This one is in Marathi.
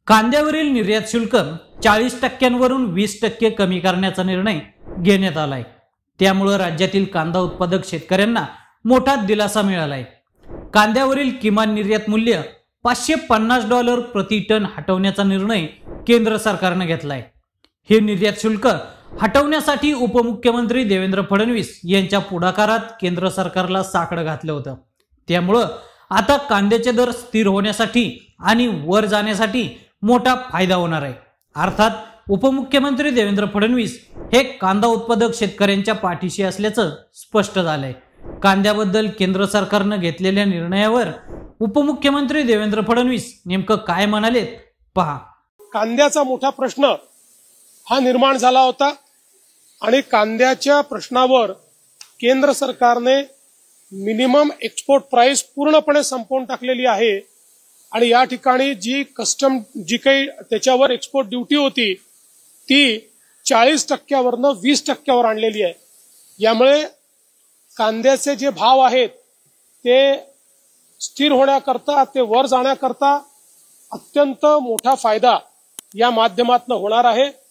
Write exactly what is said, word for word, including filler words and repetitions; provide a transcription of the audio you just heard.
कांद्यावरील निर्यात शुल्क चाळीस टक्क्यांवरून वीस टक्के कमी करण्याचा निर्णय घेण्यात आलाय। त्यामुळे राज्यातील कांदा उत्पादक शेतकऱ्यांना मोठा दिलासा मिळालाय। कांद्यावरील किमान निर्यात मूल्य पाचशे पन्नास डॉलर प्रति टन हटवण्याचा निर्णय केंद्र सरकारने घेतलाय। हे निर्यात शुल्क हटवण्यासाठी उपमुख्यमंत्री देवेंद्र फडणवीस यांच्या पुढाकारात केंद्र सरकारला साकडं घातलं होतं। त्यामुळे आता कांद्याचे दर स्थिर होण्यासाठी आणि वर जाण्यासाठी मोठा फायदा होणार आहे। अर्थात उपमुख्यमंत्री देवेंद्र फडणवीस हे कांदा उत्पादक शेतकऱ्यांच्या पाठीशी असल्याचं स्पष्ट झालंय। कांद्याबद्दल केंद्र सरकारने घेतलेल्या निर्णयावर उपमुख्यमंत्री देवेंद्र फडणवीस नेमकं काय म्हणालेत पहा। कांद्याचा मोठा प्रश्न हा निर्माण झाला होता आणि कांद्याच्या प्रश्नावर केंद्र सरकारने मिनिमम एक्सपोर्ट प्राइस पूर्णपणे संपवून टाकलेली आहे आणि या ठिकाणी जी कस्टम जी काही त्याच्यावर एक्सपोर्ट ड्युटी होती ती चाळीस टक्क्यावरनं वीस टक्क्यावर आणलेली आहे। यामुळे कांद्याचे जे भाव आहेत ते स्थिर होण्याकरता, ते वर जाण्याकरता अत्यंत मोठा फायदा या माध्यमातून होणार आहे।